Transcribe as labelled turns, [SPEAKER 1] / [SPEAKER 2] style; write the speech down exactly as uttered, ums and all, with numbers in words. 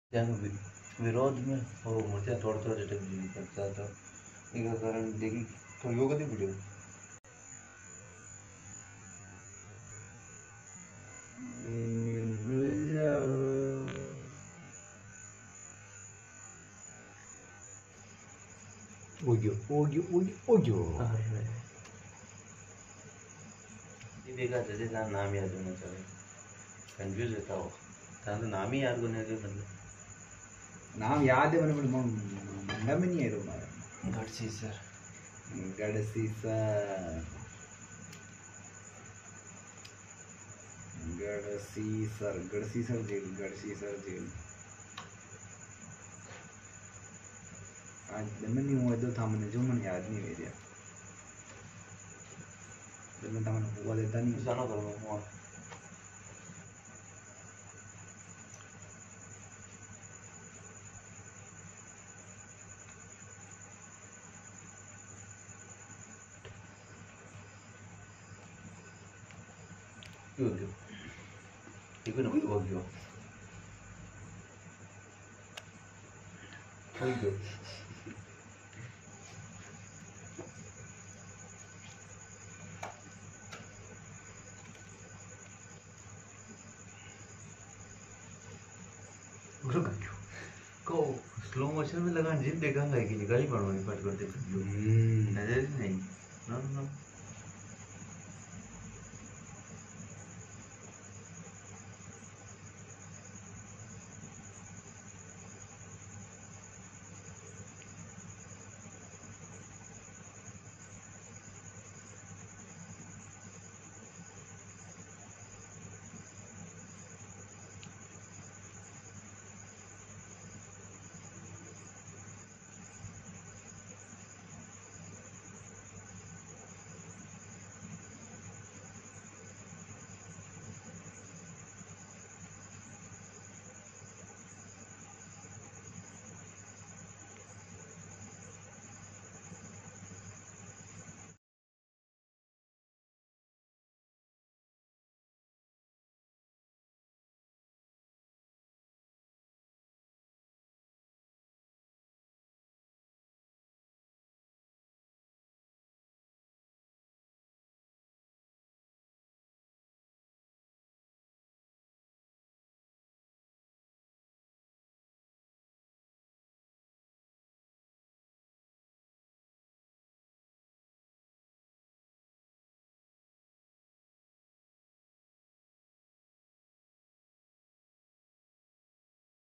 [SPEAKER 1] त्यानं वि विरोध में वो मूर्तियाँ तोड़ तोड़ अटैक भी करता था। इसका कारण देखी तो योग कभी वीडियो
[SPEAKER 2] ओयो ओयो ओयो ओयो
[SPEAKER 1] अरे ये देखा जैसे ना नाम याद होना चाहिए कंफ्यूज रहता हो ताकि नाम ही याद होने के मतलब
[SPEAKER 2] नाम याद है मैंने मंडा में नहीं है रोमा
[SPEAKER 1] गढ़सी सर
[SPEAKER 2] गढ़सी सर गढ़सी सर गढ़सी सर जेल गढ़सी सर जेल आज दिन नहीं हुआ तो था मैंने जो मैंने याद नहीं मेरे दिन में था मैंने हुआ देता नहीं
[SPEAKER 1] जाना करो हुआ क्यों क्यों 이거는 어디요? 어디요? 그런가 क्यों? को स्लो मोशन में लगा जिम देखा है कि निकाल ही पड़ोगी पट कर देखो नजर ही नहीं ना ना